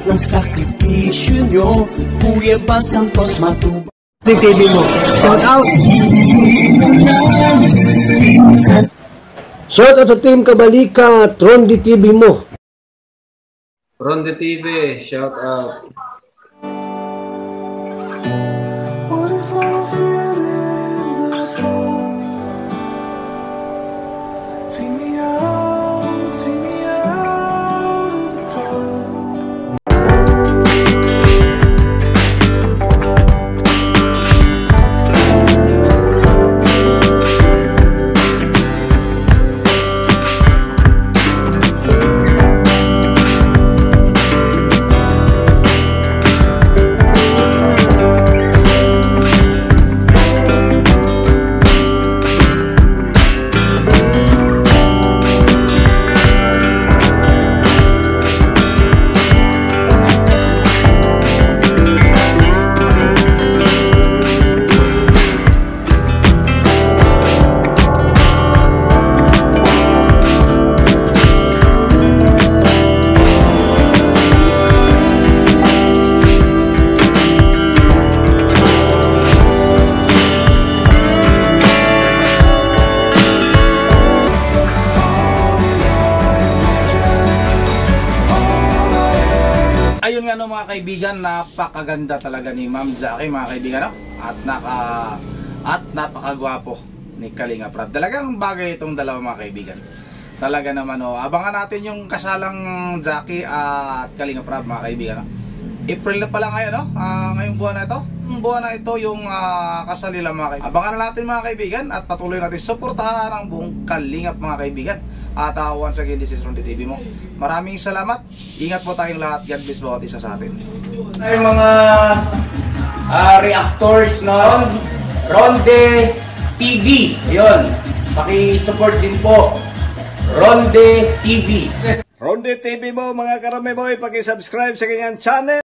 ng sakripisyo nyo, Kuya Bal Santos Matubang. TV mo. Shout out! Shout out sa Team Kabalika, Ronde TV mo. Ronde TV, shout out. What if I don't feel it in my bones? Take me out of the dark. Ayun nga no mga kaibigan, napakaganda talaga ni Ma'am Jackie mga kaibigan, no? At napakagwapo ni Kalinga Prab. Talagang bagay itong dalawa mga kaibigan. Talaga naman no, abangan natin yung kasalang Jackie at Kalinga Prab mga kaibigan, no? April na pala ngayon, no? Ngayong buwan na ito. Buwan na ito yung kasal nila mga kaibigan. Abangan natin mga kaibigan at patuloy natin suportahan ang buong Kalingap mga kaibigan. At once again, this is Ronde TV mo. Maraming salamat. Ingat po tayong lahat. God bless bawat isa sa atin. Ay mga reactors no Ronde TV. Ayun. Paki-support din po Ronde TV. Ronde TV mo mga karame boy, paki-subscribe sa kanyang channel.